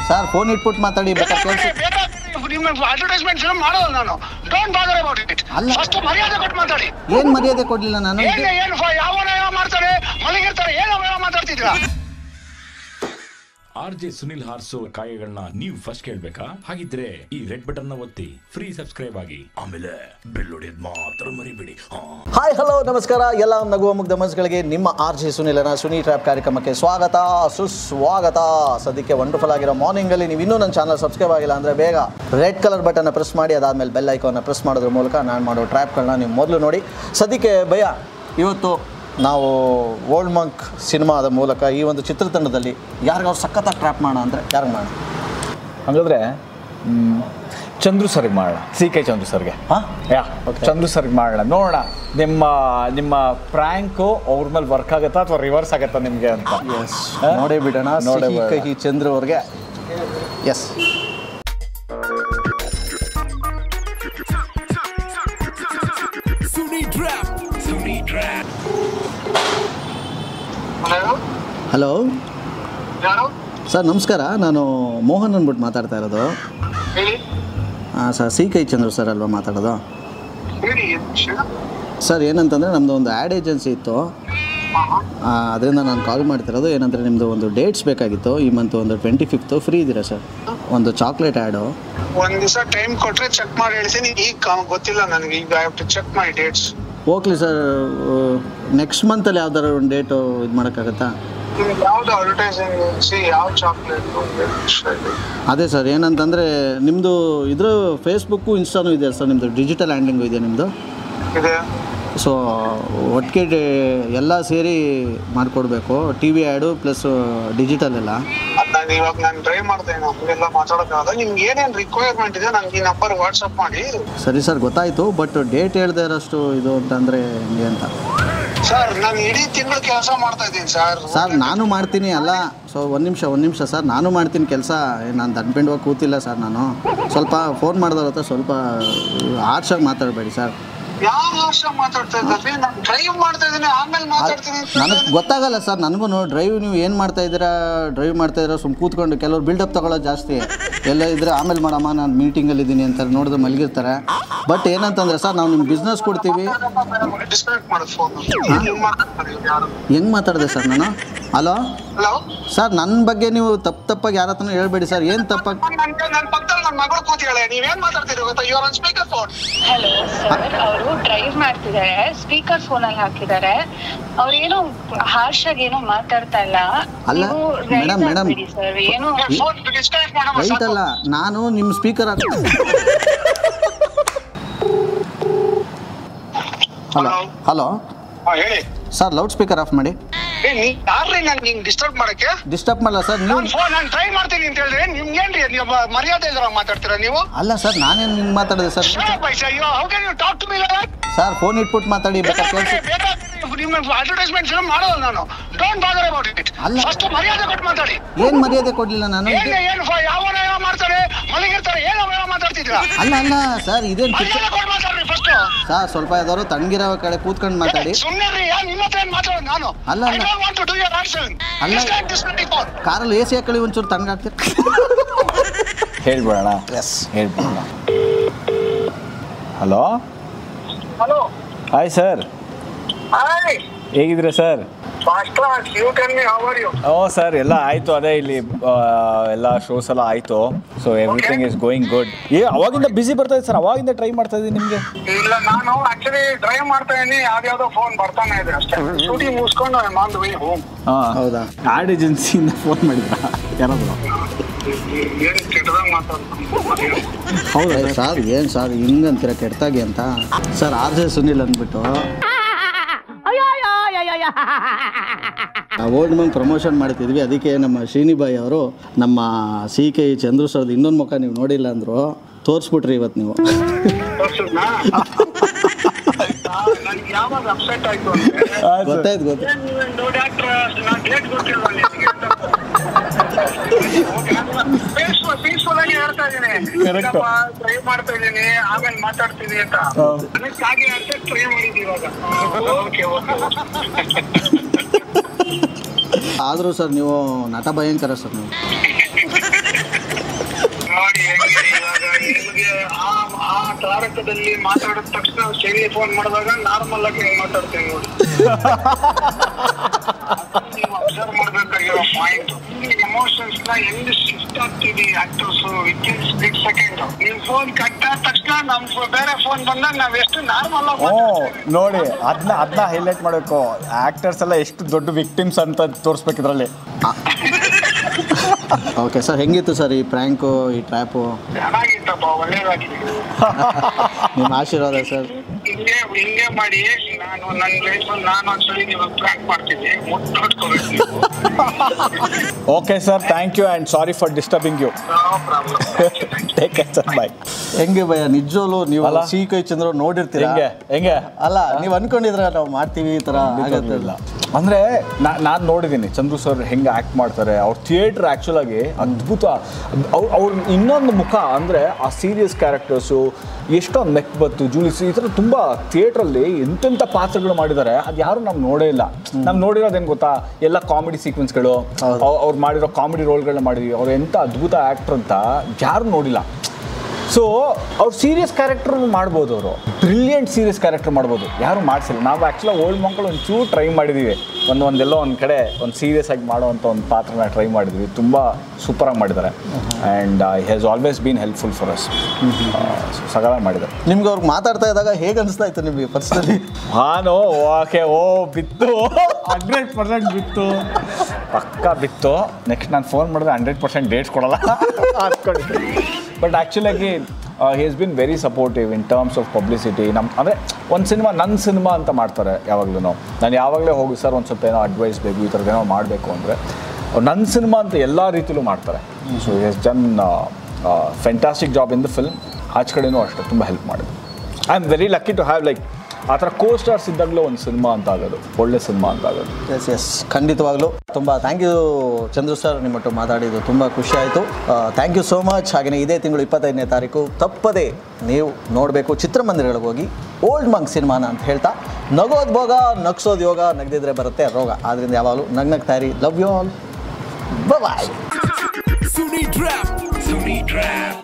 Sir phone ಇಟ್ಬಿಟ್ಟು ಮಾತಾಡಿ advertisement film ಮಾಡೋದು ನಾನು. Don't bother about it. First ಮರ್ಯಾದೆ ಕೊಟ್ಟು ಮಾತಾಡಿ. ಏನ್ ಮರ್ಯಾದೆ ಕೊಡ್ಲಿಲ್ಲ ನಾನು? ಏನು ಯಾವ ಮಾಡ್ತಾರೆ ಮಲಗಿರ್ತಾರೆ ಏನೋ ಮಾತಾಡ್ತಿದ್ರ. ಆರ್ಜೆ ಸುನಿಲ್ ಹಾರ್ಸೋ ಕಾಯಗಳನ್ನ ನೀವು ಫಸ್ಟ್ ಕೇಳ್ಬೇಕಾ? ಹಾಗಿದ್ರೆ ಈ ರೆಡ್ ಬಟನ್ ನ ಒತ್ತಿ ಫ್ರೀ ಸಬ್ಸ್ಕ್ರೈಬ್ ಆಗಿ, ಆಮೇಲೆ ಬೆಲ್ ಹೊಡೆಯೋದು ಮಾತ್ರ ಮರಿಬೇಡಿ. ಹಾಯ್ ಹಲೋ ನಮಸ್ಕಾರ ಎಲ್ಲ ನಗುವ ಮುಗ್ಧ ಮನಸ್ಸುಗಳಿಗೆ ನಿಮ್ಮ ಆರ್ಜೆ ಸುನಿಲನ ಸುನಿ ಟ್ರ್ಯಾಪ್ ಕಾರ್ಯಕ್ರಮಕ್ಕೆ ಸ್ವಾಗತ ಸುಸ್ವಾಗತ. ಸದ್ಯಕ್ಕೆ ವಂಡರ್ಫುಲ್ ಆಗಿರೋ ಮಾರ್ನಿಂಗಲ್ಲಿ ನೀವು ಇನ್ನೂ ನನ್ನ ಚಾನಲ್ ಸಬ್ಸ್ಕ್ರೈಬ್ ಆಗಿಲ್ಲ ಅಂದರೆ ಬೇಗ ರೆಡ್ ಕಲರ್ ಬಟನ್ನ ಪ್ರೆಸ್ ಮಾಡಿ, ಅದಾದಮೇಲೆ ಬೆಲ್ ಐಕಾನ್ನ ಪ್ರೆಸ್ ಮಾಡೋದ್ರ ಮೂಲಕ ನಾನು ಮಾಡೋ ಟ್ರ್ಯಾಪ್ಗಳನ್ನ ನೀವು ಮೊದಲು ನೋಡಿ. ಸದ್ಯಕ್ಕೆ ಭಯ ಇವತ್ತು ನಾವು ಓಲ್ಡ್ ಮಂಕ್ ಸಿನಿಮಾದ ಮೂಲಕ ಈ ಒಂದು ಚಿತ್ರತಂಡದಲ್ಲಿ ಯಾರಿಗಾದ್ರು ಸಖತ್ತಾಗಿ ಟ್ರ್ಯಾಪ್ ಮಾಡೋಣ ಅಂದರೆ ಯಾರಿಗೆ ಮಾಡೋಣ? ಹಾಗಾದರೆ ಚಂದ್ರು ಸರ್ಗೆ ಮಾಡೋಣ, CK ಚಂದ್ರು ಸರ್ಗೆ. ಚಂದ್ರು ಸರ್ಗೆ ಮಾಡೋಣ, ನೋಡೋಣ ನಿಮ್ಮ ಪ್ರ್ಯಾಂಕು ಅವ್ರ ಮೇಲೆ ವರ್ಕ್ ಆಗುತ್ತಾ ಅಥವಾ ರಿವರ್ಸ್ ಆಗುತ್ತಾ ನಿಮಗೆ ಅಂತ. ಎಸ್, ನೋಡೇ ಬಿಡೋಣ. ಸಿಹಿ ಕಹಿ ಚಂದ್ರು ಅವ್ರಿಗೆ. ಎಸ್, ಹಲೋ ಸರ್ ನಮಸ್ಕಾರ. ನಾನು ಮೋಹನ್ ಅಂದ್ಬಿಟ್ಟು ಮಾತಾಡ್ತಾ ಇರೋದು. ಹಾಂ ಸರ್, CK ಚಂದ್ರು ಸರ್ ಅಲ್ವಾ ಮಾತಾಡೋದು? ಸರ್ ಏನಂತಂದರೆ ನಮ್ಮದು ಒಂದು ಆ್ಯಡ್ ಏಜೆನ್ಸಿ ಇತ್ತು, ಅದರಿಂದ ನಾನು ಕಾಲ್ ಮಾಡ್ತಿರೋದು. ಏನಂದರೆ ನಿಮ್ಮದು ಒಂದು ಡೇಟ್ಸ್ ಬೇಕಾಗಿತ್ತು. ಈ ಮಂತ್ ಒಂದು 25th ಫ್ರೀ ಇದ್ದೀರಾ ಸರ್? ಒಂದು ಚಾಕ್ಲೇಟ್ ಆ್ಯಡು. ಒಂದು ದಿವಸ ಟೈಮ್ ಕೊಟ್ಟರೆ ಚೆಕ್ ಮಾಡಿ ಹೇಳ್ತೀನಿ. ಈಗ ಗೊತ್ತಿಲ್ಲ ನನಗೆ, ಈಗ I have to check my dates. Okay sir, next ಮಂತಲ್ಲಿ ಯಾವ್ದಾರು ಒಂದು ಡೇಟು ಇದು ಮಾಡೋಕ್ಕಾಗತ್ತಾ? ಯಾವುದು ಅಡ್ವರ್ಟೈಸಿಂಗ್ ಯಾವ ಚಾಕ್ಲೇಟ್? ಅದೇ ಸರ್, ಏನಂತಂದರೆ ನಿಮ್ಮದು ಇದ್ರ ಫೇಸ್ಬುಕ್ಕು ಇನ್ಸ್ಟಾನು ಇದೆ ಸರ್, ನಿಮ್ಮದು ಡಿಜಿಟಲ್ ಹ್ಯಾಂಡ್ಲಿಂಗು ಇದೆ ನಿಮ್ಮದು. ಇದೆ. ಸೊ ಒಟ್ಟಿಗೆ ಎಲ್ಲ ಸೇರಿ ಮಾಡಿಕೊಡ್ಬೇಕು, T V ad plus digital ಎಲ್ಲ. ಇವಾಗ ನಾನು ಟ್ರೈ ಮಾಡ್ತೇನೆ, ನಮಗೆಲ್ಲ ಮಾತಾಡೋಕ್ಕಾಗಲ್ಲ. ನಿಮ್ಗೆ ಏನೇನು ರಿಕ್ವೈರ್ಮೆಂಟ್ ಇದೆ ನನಗೆ ಈ ನಂಬರ್ ವಾಟ್ಸಪ್ ಮಾಡಿ. ಸರಿ ಸರ್, ಗೊತ್ತಾಯಿತು. ಬಟ್ ಡೇಟ್ ಹೇಳ್ದೆ ಇರೋಷ್ಟು ಇದು ಅಂತಂದರೆ ಹೆಂಗೆ ಅಂತ? ಸರ್ ನಾನು ಇಡೀ ತಿಂಗಳು ಕೆಲಸ ಮಾಡ್ತಾ ಇದ್ದೀನಿ ಸರ್. ಸರ್ ನಾನು ಮಾಡ್ತೀನಿ ಅಲ್ಲ, ಸೊ ಒಂದು ನಿಮಿಷ ಸರ್, ನಾನು ಮಾಡ್ತೀನಿ ಕೆಲಸ. ನಾನು ದಂಡ್ಬೆಂಡುವಾಗ ಕೂತಿಲ್ಲ ಸರ್. ನಾನು ಸ್ವಲ್ಪ ಫೋನ್ ಮಾಡಿದವ್ರ ಹತ್ರ ಸ್ವಲ್ಪ ಆರ್ಷಾಗಿ ಮಾತಾಡಬೇಡಿ ಸರ್. ಯಾವ ಭಾಷೆ ಮಾತಾಡ್ತಾ ಇದ್ದೀವಿ? ನಾನು ಡ್ರೈವ್ ಮಾಡ್ತಾ ಇದ್ದೀನಿ, ಆಮೇಲೆ ಮಾತಾಡ್ತೀನಿ. ನನಗೆ ಗೊತ್ತಾಗಲ್ಲ ಸರ್, ನನಗೂ ಡ್ರೈವ್ ನೀವು ಏನು ಮಾಡ್ತಾ ಇದ್ದೀರಾ ಸುಮ್ಮನೆ ಕೂತ್ಕೊಂಡು ಕೆಲವ್ರು ಬಿಲ್ಡಪ್ ತಗೊಳ್ಳೋದು ಜಾಸ್ತಿ. ಎಲ್ಲ ಇದ್ದರೆ ಆಮೇಲೆ ಮಾಡಮ್ಮ ನಾನು ಮೀಟಿಂಗಲ್ಲಿ ಇದ್ದೀನಿ ಅಂತ ನೋಡಿದ್ರೆ ಮಲಗಿರ್ತಾರೆ. ಬಟ್ ಏನಂತಂದರೆ ಸರ್, ನಾವು ನಿಮ್ಗೆ ಬಿಸ್ನೆಸ್ ಕೊಡ್ತೀವಿ. ಹೆಂಗೆ ಮಾತಾಡಿದೆ ಸರ್ ನಾನು? ಹಲೋ ಸರ್, ನನ್ನ ಬಗ್ಗೆ ನೀವು ತಪ್ಪಾಗಿ ಯಾರ ಹತ್ರನೂ ಹೇಳ್ಬೇಡಿ ಸರ್. ಏನು ತಪ್ಪಾಗಿ? ಹಲೋ ಸರ್, ಅವರು ಡ್ರೈವ್ ಮಾಡ್ತಿದ್ದಾರೆ, ಸ್ಪೀಕರ್ ಫೋನ್ ಅಲ್ಲಿ ಹಾಕಿದ್ದಾರೆ. ಅವ್ರೇನೋ ಹಾರ್ಶ್ ಆಗಿ ಏನೋ ಮಾತಾಡ್ತಾ ಇಲ್ಲ. ಅಲ್ಲ ಮೇಡಮ್ ಸರ್, ಏನೋ ರೈಟ್ ಅಲ್ಲ, ನಾನು ನಿಮ್ಮ ಸ್ಪೀಕರ್ ಹಲೋ ಹೇಳಿ ಸರ್, ಲೌಡ್ ಸ್ಪೀಕರ್ ಆಫ್ ಮಾಡಿ. ಡಿಸ್ಟರ್ಬ್ ಮಾಡಕ್ಕೆ? ಡಿಸ್ಟರ್ಬ್ ಮಾಡಲ್ಲ ಸರ್. ನೀವು ನಾನು ಟ್ರೈ ಮಾಡ್ತೀನಿ ಅಂತ ಹೇಳಿದ್ರೆ ನಿಮ್ಗೇನ್ರಿ ಮರ್ಯಾದೆ ಇದ್ರ ಮಾತಾಡ್ತೀರಾ ನೀವು? ಅಲ್ಲ ಸರ್, ನಾನೇನು ನಿಮ್ಗೆ ಮಾತಾಡಿದೆ ಸರ್? ಸರ್ ಫೋನ್ ಇಟ್ಬಿಟ್ಟು ಮಾತಾಡಿ. ಅಡ್ವರ್ಟೈಸ್ಮೆಂಟ್ ಫಿಲ್ಮ್ ಮಾಡೋದು ನಾನು. Don't bother about it. First ಮರ್ಯಾದೆ ಕೊಟ್ಟು ಮಾತಾಡಿ. ಏನ್ ಮರ್ಯಾದೆ ಕೊಡ್ಲಿಲ್ಲ ನಾನು? ಯಾವ ಮಾಡ್ತಾರೆ ಮಲಗಿರ್ತಾರೆ ಏನೋ ಮಾತಾಡ್ತಿದ್ರ. ಅಲ್ಲ ಸರ್, ಇದೇನು ಮಾತಾಡ್ರಿ ಫಸ್ಟ್. ಸರ್ ಸ್ವಲ್ಪ ಯಾವ್ದಾದ್ರು ತಣ್ಣಗಿರೋ ಕಡೆ ಕೂತ್ಕೊಂಡು ಮಾತಾಡಿ. ಸುಮ್ಮನೆ ನಿಮ್ಮ ಹತ್ರ ಏನ್ ಮಾತಾಡೋದು ನಾನು? ಅಲ್ಲ ಕಾರಲ್ಲಿ AC ಹಾಕೊಳ್ಳಿ, ಒಂಚೂರು ತಣ್ಣಗಾಗ್ತೀರ. ಹೇಳ್ಬಿಡೋಣ. ಎಸ್, ಹೇಳ್ಬಿಡೋಣ. ಹಲೋ ಹಲೋ, ಹಾಯ್ ಸರ್, ಹೇಗಿದ್ದೀರಾ ಸರ್? ಓ ಸರ್, ಎಲ್ಲ ಆಯಿತು. ಅದೇ ಇಲ್ಲಿ ಎಲ್ಲ ಶೋಸ್ ಎಲ್ಲ ಆಯಿತು. So everything is going good. ಅವಾಗಿಂದ ಬಿಸಿ ಬರ್ತಾ ಇದೆ ಸರ್, ಅವಾಗಿಂದ ಟ್ರೈ ಮಾಡ್ತಾ ಇದ್ದೀನಿ ನಿಮಗೆ. ಇಲ್ಲ, ನಾನು ಆಕ್ಚುಲಿ ಡ್ರೈವ್ ಮಾಡ್ತಾ ಇದ್ದೀನಿ, ಯಾವ್ದಾವ್ದೋ ಫೋನ್ ಬರ್ತಾನೆ ಇದೆ ಅಷ್ಟೇ. ಶೂಟಿಂಗ್ ಮುಗಿಸ್ಕೊಂಡು ಆನ್ ದ ವೇ ಹೋಮ್. ಹಾಂ, ಹೌದಾ? ಆ್ಯಡ್ ಏಜೆನ್ಸಿಯಿಂದ ಫೋನ್ ಮಾಡಿದ್ರಾ ಯಾರಾದರೂ? ಏನು ಕೆಟ್ಟದಾಗ ಮಾತಾಡ್ತೀನಿ. ಹೌದಾ ಸರ್? ಏನು ಸರ್ ಹಿಂಗಂತೀರ ಕೆಟ್ಟಾಗಿ ಅಂತ? ಸರ್ ಆರ್ಜೆ ಸುನಿಲ್ ಅಂದ್ಬಿಟ್ಟು ಓಲ್ಡ್ ಮಂಕ್ ಪ್ರಮೋಷನ್ ಮಾಡ್ತಿದ್ವಿ. ಅದಕ್ಕೆ ನಮ್ಮ ಶ್ರೀನಿಬಾಯಿ ಅವರು ನಮ್ಮ CK ಚಂದ್ರು ಸರ್ದು ಇನ್ನೊಂದು ಮುಖ ನೀವು ನೋಡಿಲ್ಲ ಅಂದರು, ತೋರಿಸ್ಬಿಟ್ರಿ ಇವತ್ತು ನೀವು. ಗೊತ್ತಾಯ್ತು. ಪೀಸ್ಫುಲ್ ಆಗಿ ಹೇಳ್ತಾ ಇದ್ದೀನಿ, ಟ್ರೈ ಮಾಡ್ತಾ ಇದ್ದೀನಿ, ಆಮೇಲೆ ಮಾತಾಡ್ತೀನಿ ಅಂತ. ಹಾಗೆ ಟ್ರೈ ಮಾಡಿದ್ವಿ ಇವಾಗ. ಆದರೂ ಸರ್ ನೀವು ನಟ ಭಯಂಕರ ಸರ್ ನೀವು. ತಾರಕದಲ್ಲಿ ಮಾತಾಡಿದ ತಕ್ಷಣ ಶೈಲಿ ಫೋನ್ ಮಾಡಿದಾಗ ನಾರ್ಮಲ್ ಆಗಿ ಮಾತಾಡ್ತೇನೆ ನೋಡಿ. ನೀವು ಅಬ್ಸರ್ವ್ ಮಾಡ್ಬೇಕಾಗಿರೋ ಪಾಯಿಂಟ್, ಎಮೋಷನ್ಸ್ ನ ಹೆಂಗ್ ಶಿಫ್ಟ್ ಆಗ್ತಿದೆ ಆಕ್ಟರ್ಸ್ ವಿತಿನ್ ಸ್ಪ್ಲಿಟ್ ಸೆಕೆಂಡ್. ನಿಮ್ ಫೋನ್ ಕಟ್ ಆದ ತಕ್ಷಣ ನಮ್ ಬೇರೆ ಫೋನ್ ಬಂದಾಗ ನಾವ್ ಎಷ್ಟು ನಾರ್ಮಲ್ ಆಗಿ ನೋಡಿ ಅದನ್ನ ಹೈಲೈಟ್ ಮಾಡಬೇಕು. ಆಕ್ಟರ್ಸ್ ಎಲ್ಲ ಎಷ್ಟು ದೊಡ್ಡ ವಿಕ್ಟಿಮ್ಸ್ ಅಂತ ತೋರಿಸ್ಬೇಕು ಇದರಲ್ಲಿ. ಓಕೆ ಸರ್, ಹೆಂಗಿತ್ತು ಸರ್ ಈ ಪ್ರ್ಯಾಂಕು, ಈ ಟ್ರ್ಯಾಪು? ಚೆನ್ನಾಗಿತ್ತಪ್ಪ, ಒಳ್ಳೇದಾಗಿದೆ. ನಿಮ್ಮ ಆಶೀರ್ವಾದ ಸರ್. ಹಿಂಗೆ ಮಾಡಿ ನಾನು ನನ್ನ ಲೈಫಲ್ಲಿ ನಾನು ಒಂದ್ಸಲಿ ನೀವು ಪ್ರ್ಯಾಂಕ್ ಮಾಡ್ತೀನಿ, ಮುಟ್ಟೋಡ್ಕೋಬೇಕು. Okay sir, thank you and sorry for disturbing you. Take care sir, bye. ಹೆಂಗೆ ಭಯ ನಿಜವಲ್ಲೂ ನೀವು ಸಿಹಿ ಕೈ ಚಂದ್ರು ನೋಡಿರ್ತೀರಾ? ಹೆಂಗೆ ಅಲ್ಲ, ನೀವು ಅನ್ಕೊಂಡಿದ್ರ ನಾವು ಮಾಡ್ತೀವಿ ಈ ಥರ ಆಗೋದಿಲ್ಲ. ಅಂದರೆ ನಾನು ನೋಡಿದ್ದೀನಿ ಚಂದ್ರು ಸರ್ ಹೆಂಗೆ ಆ್ಯಕ್ಟ್ ಮಾಡ್ತಾರೆ. ಅವ್ರ ಥಿಯೇಟ್ರ್ ಆ್ಯಕ್ಚುಲಾಗಿ ಅದ್ಭುತ. ಅವ್ರ ಇನ್ನೊಂದು ಮುಖ ಅಂದರೆ ಆ ಸೀರಿಯಸ್ ಕ್ಯಾರೆಕ್ಟರ್ಸು, ಎಷ್ಟೊಂದು ಮೆಕ್ಬತ್ತು, ಜೂಲಿಸ್, ಈ ಥರ ತುಂಬ ಥಿಯೇಟ್ರಲ್ಲಿ ಎಂತೆಂಥ ಪಾತ್ರಗಳು ಮಾಡಿದ್ದಾರೆ. ಅದು ಯಾರು ನಾವು ನೋಡೇ ಇಲ್ಲ. ನಾವು ನೋಡಿರೋದೇನು ಗೊತ್ತಾ, ಎಲ್ಲ ಕಾಮಿಡಿ ಸೀಕ್ವೆನ್ಸ್ಗಳು, ಅವ್ರು ಮಾಡಿರೋ ಕಾಮಿಡಿ ರೋಲ್ಗಳನ್ನ ಮಾಡಿದ್ವಿ. ಅವ್ರು ಎಂಥ ಅದ್ಭುತ ಆ್ಯಕ್ಟ್ರ್ ಅಂತ ಯಾರು ನೋಡಿಲ್ಲ. ಸೊ ಅವ್ರು ಸೀರಿಯಸ್ ಕ್ಯಾರೆಕ್ಟರ್ ಮಾಡ್ಬೋದು, ಅವರು ಬ್ರಿಲಿಯಂಟ್ ಸೀರಿಯಸ್ ಕ್ಯಾರೆಕ್ಟರ್ ಮಾಡ್ಬೋದು, ಯಾರು ಮಾಡಿಸಿಲ್ಲ. ನಾವು ಆ್ಯಕ್ಚುಲಾಗಿ ಓಲ್ಡ್ ಮಕ್ಕಳು ಒಂಚೂರು ಟ್ರೈ ಮಾಡಿದ್ದೀವಿ. ಒಂದೆಲ್ಲೋ ಒಂದು ಕಡೆ ಒಂದು ಸೀರಿಯಸ್ ಆಗಿ ಮಾಡೋವಂಥ ಒಂದು ಪಾತ್ರನ ಟ್ರೈ ಮಾಡಿದ್ವಿ. ತುಂಬ ಸೂಪರಾಗಿ ಮಾಡಿದ್ದಾರೆ and has always been helpful for us. ಸಗಲಾಗಿ ಮಾಡಿದ್ದಾರೆ. ನಿಮ್ಗೆ ಅವ್ರಿಗೆ ಮಾತಾಡ್ತಾ ಇದ್ದಾಗ ಹೇಗೆ ಅನಿಸ್ತಾ ಇತ್ತು ನಿಮಗೆ ಪರ್ಸನಲಿ? ಓಕೆ, ಬಿತ್ತು 100% ಬಿತ್ತು, ಪಕ್ಕ ಬಿತ್ತು. ನೆಕ್ಸ್ಟ್ ನಾನು ಫೋನ್ ಮಾಡಿದ್ರೆ 100% ಡೇಟ್ಸ್ ಕೊಡಲ್ಲ ಅಂದ್ಕೊಂಡಿದ್ದೆ. ಬಟ್ ಆ್ಯಕ್ಚುಲಾಗಿ he has been very supportive in terms of publicity. ಅಂದರೆ ಒಂದು ಸಿನಿಮಾ ನನ್ನ ಸಿನಿಮಾ ಅಂತ ಮಾಡ್ತಾರೆ ಯಾವಾಗಲೂ. ನಾನು ಯಾವಾಗಲೇ ಹೋಗಿ ಸರ್ ಒಂದು ಸ್ವಲ್ಪ ಏನೋ ಅಡ್ವೈಸ್ ಬೇಕು, ಈ ಥರದ್ದು ಏನೋ ಮಾಡಬೇಕು ಅಂದರೆ ನನ್ನ ಸಿನಿಮಾ ಅಂತ ಎಲ್ಲ ರೀತಿಲೂ ಮಾಡ್ತಾರೆ. So he has done fantastic job in the film. ಆಚೆ ಕಡೆನೂ ಅಷ್ಟೇ ತುಂಬ ಹೆಲ್ಪ್ ಮಾಡಿದ್ರು. I am very lucky to have like ಆ ಥರ ಕೋ ಸ್ಟಾರ್ಸ್ ಇದ್ದಾಗಲೂ ಒಂದು ಸಿನಿಮಾ ಅಂತ ಆಗೋದು, ಒಳ್ಳೆ ಸಿನಿಮಾ ಅಂತ ಆಗೋದು. ಎಸ್ ಖಂಡಿತವಾಗ್ಲೂ. ತುಂಬ ಥ್ಯಾಂಕ್ ಯು ಚಂದ್ರು ಸರ್, ನಿಮ್ಮಟ್ಟು ಮಾತಾಡಿದ್ದು ತುಂಬ ಖುಷಿ ಆಯಿತು. Thank you so much. ಹಾಗೆಯೇ ಇದೇ ತಿಂಗಳು 25ನೇ ತಾರೀಕು ತಪ್ಪದೇ ನೀವು ನೋಡಬೇಕು ಚಿತ್ರಮಂದಿರಗಳಿಗೆ ಹೋಗಿ ಓಲ್ಡ್ ಮಂಕ್ ಸಿನಿಮಾನ ಅಂತ ಹೇಳ್ತಾ, ನಗೋದು ಭೋಗ, ನಗ್ಸೋದು ಯೋಗ, ನಗದಿದ್ರೆ ಬರುತ್ತೆ ರೋಗ. ಆದ್ದರಿಂದ ಯಾವಾಗಲೂ ನಗ್ನಗ್ತಾ ಇರಿ. Love you all. ಬಾಯ್.